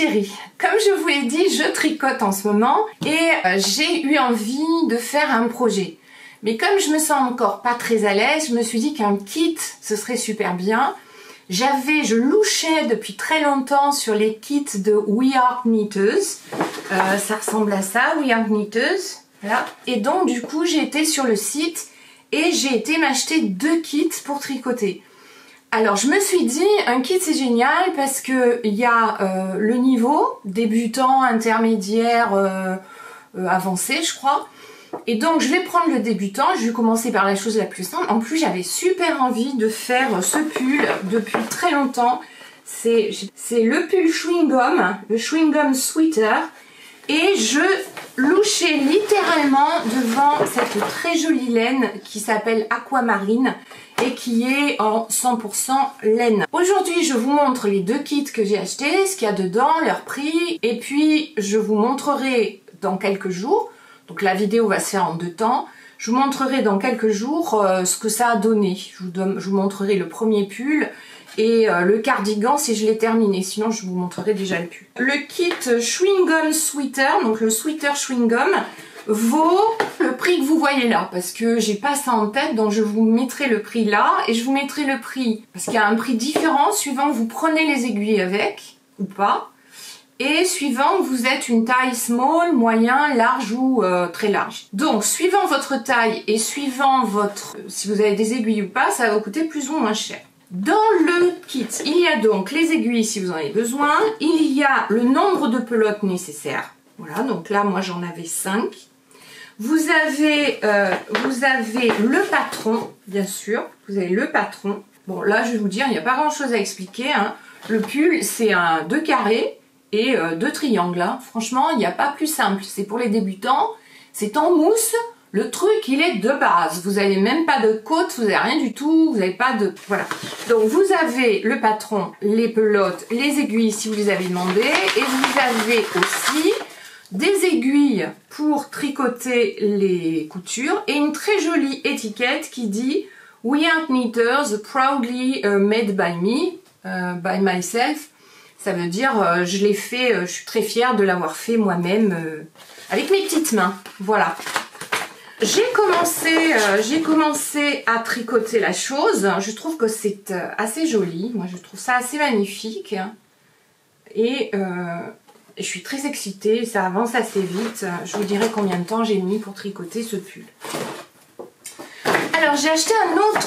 chéris, comme je vous l'ai dit, je tricote en ce moment et j'ai eu envie de faire un projet. Mais comme je me sens encore pas très à l'aise, je me suis dit qu'un kit, ce serait super bien. Je louchais depuis très longtemps sur les kits de We Are Knitters. Ça ressemble à ça, We Are Knitters. Voilà. Et donc du coup, j'ai été sur le site et j'ai été m'acheter 2 kits pour tricoter. Alors je me suis dit, un kit c'est génial parce que il y a le niveau, débutant, intermédiaire, avancé je crois. Et donc je vais prendre le débutant, je vais commencer par la chose la plus simple. En plus j'avais super envie de faire ce pull depuis très longtemps. C'est le pull chewing gum, le chewing gum sweater. Et je louchais littéralement devant cette très jolie laine qui s'appelle Aquamarine et qui est en 100% laine. Aujourd'hui je vous montre les 2 kits que j'ai achetés, ce qu'il y a dedans, leur prix, et puis je vous montrerai dans quelques jours. Donc la vidéo va se faire en 2 temps. Je vous montrerai dans quelques jours ce que ça a donné. Je vous montrerai le premier pull et le cardigan si je l'ai terminé. Sinon je vous montrerai déjà le pull. Le kit chewing gum sweater, donc le sweater chewing gum, vaut le prix que vous voyez là. Parce que j'ai pas ça en tête, donc je vous mettrai le prix là. Et je vous mettrai le prix, parce qu'il y a un prix différent suivant que vous prenez les aiguilles avec ou pas. Et suivant que vous êtes une taille small, moyen, large ou très large. Donc suivant votre taille et suivant si vous avez des aiguilles ou pas, ça va vous coûter plus ou moins cher. Dans le kit, il y a donc les aiguilles si vous en avez besoin, il y a le nombre de pelotes nécessaires. Voilà, donc là moi j'en avais 5. Vous avez le patron, bien sûr, vous avez le patron. Bon là je vais vous dire, il n'y a pas grand chose à expliquer, hein. Le pull c'est un 2 carrés. Et 2 triangles, hein. Franchement il n'y a pas plus simple, c'est pour les débutants, c'est en mousse, le truc il est de base, vous n'avez même pas de côte, vous n'avez rien du tout, vous n'avez pas de... Voilà, donc vous avez le patron, les pelotes, les aiguilles si vous les avez demandées, et vous avez aussi des aiguilles pour tricoter les coutures, et une très jolie étiquette qui dit We Are Knitters, proudly made by me, by myself. Ça veut dire, je l'ai fait, je suis très fière de l'avoir fait moi-même avec mes petites mains. Voilà. J'ai commencé à tricoter la chose. Je trouve que c'est assez joli. Moi, je trouve ça assez magnifique. Et je suis très excitée. Ça avance assez vite. Je vous dirai combien de temps j'ai mis pour tricoter ce pull. Alors, j'ai acheté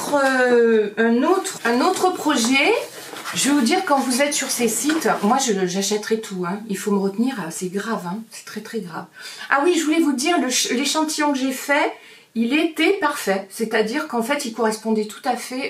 un autre projet. Je vais vous dire, quand vous êtes sur ces sites, moi j'achèterai tout, hein. Il faut me retenir, c'est grave, hein. C'est très très grave. Ah oui, je voulais vous dire, l'échantillon que j'ai fait, il était parfait. C'est-à-dire qu'en fait, il correspondait tout à fait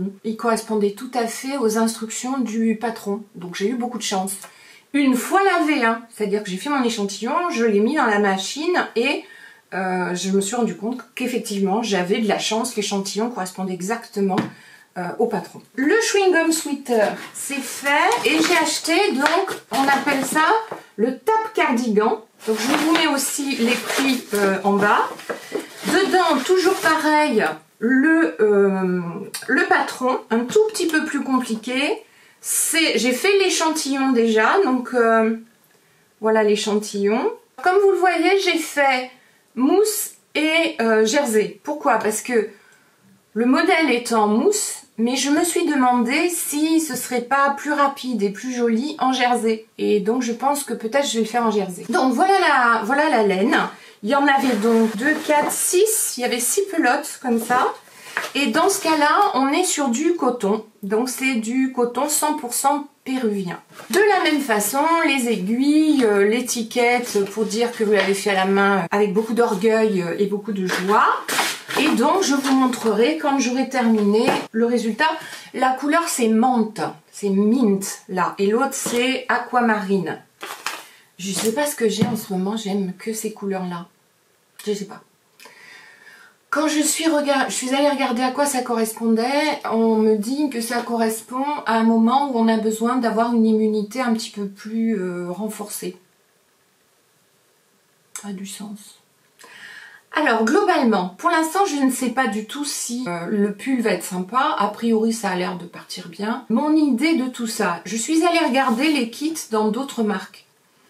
aux instructions du patron. Donc j'ai eu beaucoup de chance. Une fois lavé, hein. C'est-à-dire que j'ai fait mon échantillon, je l'ai mis dans la machine et je me suis rendu compte qu'effectivement, j'avais de la chance, l'échantillon correspondait exactement au patron. Le chewing gum sweater c'est fait et j'ai acheté, donc on appelle ça le tap cardigan. Donc je vous mets aussi les prix en bas. Dedans toujours pareil, le patron, un tout petit peu plus compliqué. J'ai fait l'échantillon déjà, donc voilà l'échantillon. Comme vous le voyez, j'ai fait mousse et jersey. Pourquoi? Parce que le modèle est en mousse, mais je me suis demandé si ce serait pas plus rapide et plus joli en jersey. Et donc je pense que peut-être je vais le faire en jersey. Donc voilà la laine. Il y en avait donc 2, 4, 6. Il y avait 6 pelotes comme ça. Et dans ce cas-là, on est sur du coton. Donc c'est du coton 100% péruvien. De la même façon, les aiguilles, l'étiquette pour dire que vous l'avez fait à la main avec beaucoup d'orgueil et beaucoup de joie. Et donc je vous montrerai quand j'aurai terminé le résultat. La couleur c'est menthe, c'est mint là, et l'autre c'est aquamarine. Je sais pas ce que j'ai en ce moment, j'aime que ces couleurs là. Je sais pas. Quand je suis allée regarder à quoi ça correspondait, on me dit que ça correspond à un moment où on a besoin d'avoir une immunité un petit peu plus renforcée. Ça a du sens. Alors globalement, pour l'instant je ne sais pas du tout si le pull va être sympa. A priori ça a l'air de partir bien. Mon idée de tout ça, je suis allée regarder les kits dans d'autres marques.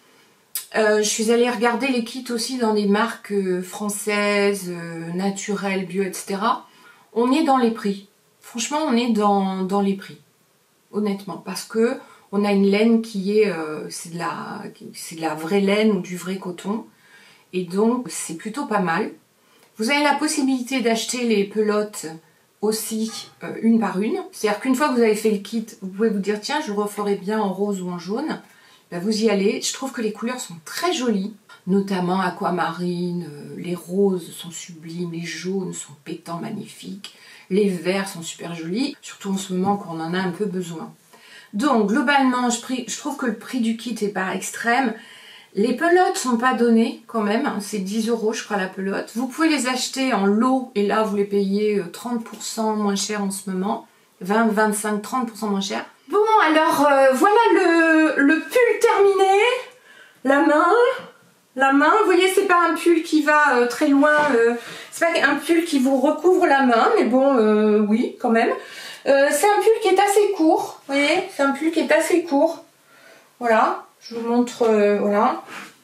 Je suis allée regarder les kits aussi dans des marques françaises, naturelles, bio, etc. On est dans les prix. Franchement, on est dans les prix. Honnêtement, parce que on a une laine qui est, c'est de la vraie laine ou du vrai coton. Et donc, c'est plutôt pas mal. Vous avez la possibilité d'acheter les pelotes aussi une par une. C'est-à-dire qu'une fois que vous avez fait le kit, vous pouvez vous dire, tiens, je le referai bien en rose ou en jaune. Ben, vous y allez. Je trouve que les couleurs sont très jolies, notamment aquamarine. Les roses sont sublimes, les jaunes sont pétants, magnifiques. Les verts sont super jolis, surtout en ce moment quand on en a un peu besoin. Donc, globalement, je trouve que le prix du kit est pas extrême. Les pelotes sont pas données quand même, hein, c'est 10 € je crois la pelote. Vous pouvez les acheter en lot et là vous les payez 30% moins cher en ce moment. 20, 25, 30% moins cher. Bon alors voilà le pull terminé. La main, vous voyez c'est pas un pull qui va très loin, c'est pas un pull qui vous recouvre la main, mais bon oui quand même. C'est un pull qui est assez court, vous voyez, c'est un pull qui est assez court. Voilà. Je vous montre, voilà.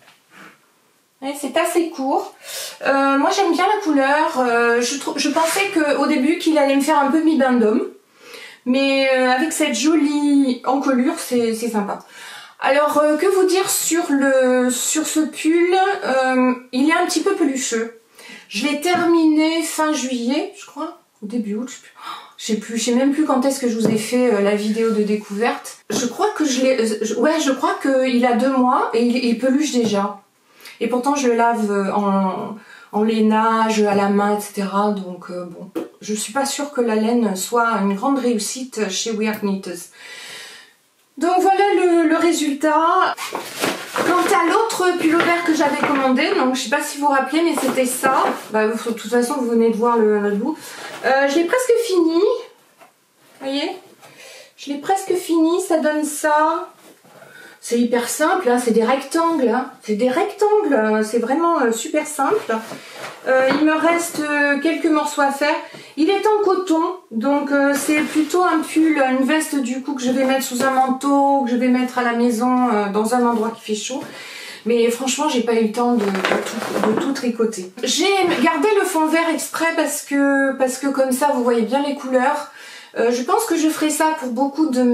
C'est assez court. Moi j'aime bien la couleur. Je pensais qu'au début qu'il allait me faire un peu mi-bindom. Mais avec cette jolie encolure, c'est sympa. Alors que vous dire sur ce pull, il est un petit peu pelucheux. Je l'ai terminé fin juillet, je crois, ou début août, je sais même plus quand est-ce que je vous ai fait la vidéo de découverte. Je crois que je crois qu'il a 2 mois et il peluche déjà. Et pourtant je le lave en lainage, à la main, etc. Donc bon, je suis pas sûre que la laine soit une grande réussite chez Weird Knitters. Donc voilà le résultat. Quant à l'autre pullover que j'avais commandé, donc je sais pas si vous vous rappelez, mais c'était ça. Bah, de toute façon, vous venez de voir le bout. Je l'ai presque fini. Vous voyez? Je l'ai presque fini, ça donne ça. C'est hyper simple, hein, c'est des rectangles. Hein. C'est des rectangles, c'est vraiment super simple. Il me reste quelques morceaux à faire. Il est en coton, donc c'est plutôt un pull, une veste du coup que je vais mettre sous un manteau, que je vais mettre à la maison dans un endroit qui fait chaud. Mais franchement, j'ai pas eu le temps de tout tricoter. J'ai gardé le fond vert exprès parce que comme ça, vous voyez bien les couleurs. Je pense que je ferai ça pour beaucoup de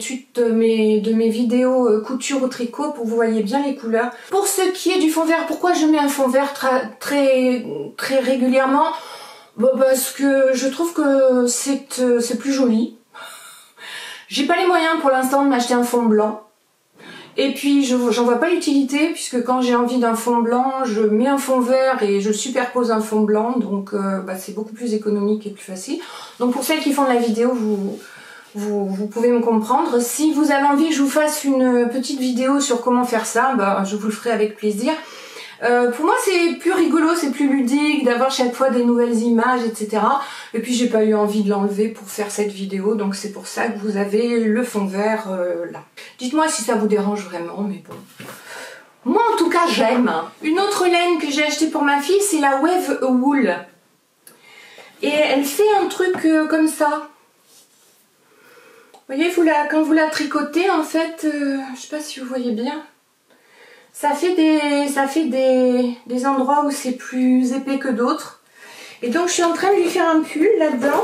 mes vidéos couture ou tricot pour que vous voyez bien les couleurs. Pour ce qui est du fond vert, pourquoi je mets un fond vert très régulièrement? Bon, parce que je trouve que c'est plus joli. J'ai pas les moyens pour l'instant de m'acheter un fond blanc. Et puis j'en vois pas l'utilité puisque quand j'ai envie d'un fond blanc, je mets un fond vert et je superpose un fond blanc, donc c'est beaucoup plus économique et plus facile. Donc pour celles qui font de la vidéo, vous pouvez me comprendre. Si vous avez envie que je vous fasse une petite vidéo sur comment faire ça, je vous le ferai avec plaisir. Pour moi c'est plus rigolo, c'est plus ludique d'avoir chaque fois des nouvelles images, etc. Et puis j'ai pas eu envie de l'enlever pour faire cette vidéo, donc c'est pour ça que vous avez le fond vert là. Dites-moi si ça vous dérange vraiment, mais bon. Moi en tout cas j'aime. Une autre laine que j'ai achetée pour ma fille, c'est la Wave Wool. Et elle fait un truc comme ça. Vous voyez, quand vous la tricotez, en fait, je sais pas si vous voyez bien. Ça fait des endroits où c'est plus épais que d'autres. Et donc je suis en train de lui faire un pull là-dedans.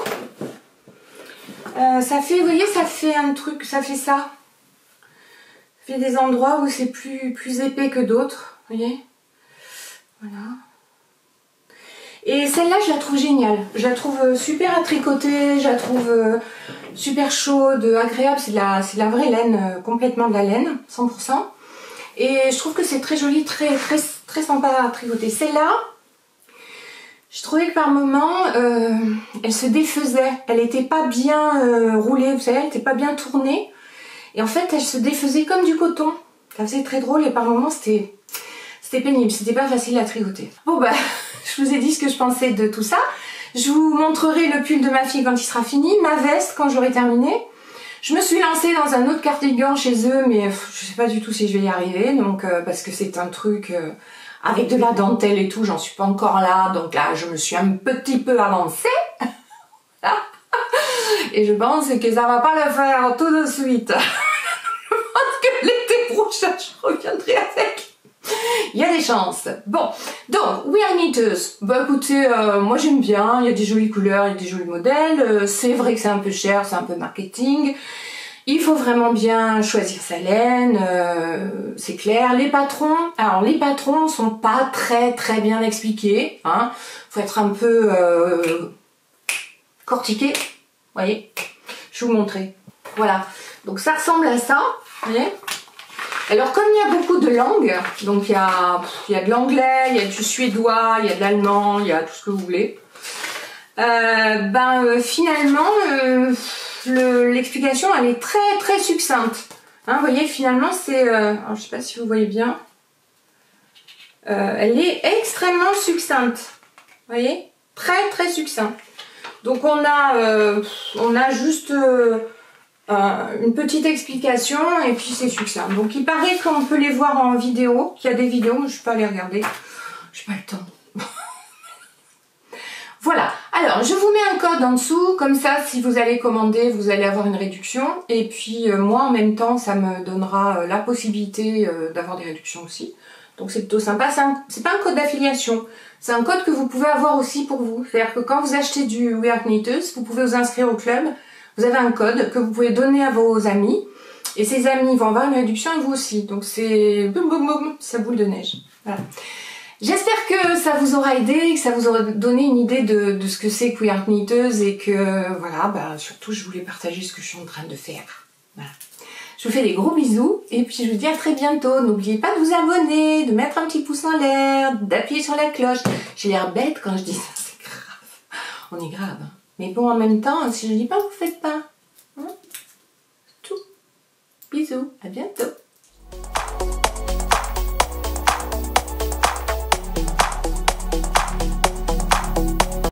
Ça fait, vous voyez, ça fait un truc, ça fait ça. Ça fait des endroits où c'est plus épais que d'autres. Vous voyez? Voilà. Et celle-là, je la trouve géniale. Je la trouve super à tricoter, je la trouve super chaude, agréable. C'est de la vraie laine, complètement de la laine, 100%. Et je trouve que c'est très joli, très sympa à tricoter. Celle-là, je trouvais que par moment, elle se défaisait. Elle n'était pas bien roulée, vous savez, elle n'était pas bien tournée. Et en fait, elle se défaisait comme du coton. Ça faisait très drôle et par moments, c'était pénible. C'était pas facile à tricoter. Bon je vous ai dit ce que je pensais de tout ça. Je vous montrerai le pull de ma fille quand il sera fini, ma veste quand j'aurai terminé. Je me suis lancée dans un autre cardigan chez eux, mais je sais pas du tout si je vais y arriver, donc parce que c'est un truc avec de la dentelle et tout, j'en suis pas encore là, donc là je me suis un petit peu avancée. Et je pense que ça va pas le faire tout de suite. Je pense que l'été prochain je reviendrai avec. Il y a des chances. Bon, donc We Are Knitters. Bah écoutez, moi j'aime bien, il y a des jolies couleurs, il y a des jolis modèles. C'est vrai que c'est un peu cher, c'est un peu marketing. Il faut vraiment bien choisir sa laine, c'est clair. Les patrons, alors les patrons sont pas très bien expliqués. Hein. Faut être un peu cortiqué. Vous voyez, je vais vous montrer. Voilà, donc ça ressemble à ça. Vous voyez. Alors comme il y a beaucoup de langues, donc il y a de l'anglais, il y a du suédois, il y a de l'allemand, il y a tout ce que vous voulez. Finalement, l'explication elle est très succincte. Hein, vous voyez, finalement c'est, je sais pas si vous voyez bien, elle est extrêmement succincte. Vous voyez, très succincte. Donc on a juste une petite explication et puis c'est succinct. Donc il paraît qu'on peut les voir en vidéo, qu'il y a des vidéos, mais je ne suis pas allée regarder, j'ai pas le temps. Voilà, alors je vous mets un code en dessous, comme ça si vous allez commander, vous allez avoir une réduction. Et puis moi en même temps, ça me donnera la possibilité d'avoir des réductions aussi. Donc c'est plutôt sympa, c'est pas un code d'affiliation, c'est un code que vous pouvez avoir aussi pour vous. C'est-à-dire que quand vous achetez du We Are Knitters, vous pouvez vous inscrire au club, vous avez un code que vous pouvez donner à vos amis, et ces amis vont avoir une réduction et vous aussi. Donc c'est boum boum boum, ça boule de neige. Voilà. J'espère que ça vous aura aidé, que ça vous aura donné une idée de ce que c'est que We Are Knitters et que voilà, surtout je voulais partager ce que je suis en train de faire. Voilà. Je vous fais des gros bisous et puis je vous dis à très bientôt. N'oubliez pas de vous abonner, de mettre un petit pouce en l'air, d'appuyer sur la cloche. J'ai l'air bête quand je dis ça, c'est grave. On est grave. Hein. Mais bon, en même temps, si je dis pas, vous faites pas. Hein? Tout. Bisous, à bientôt.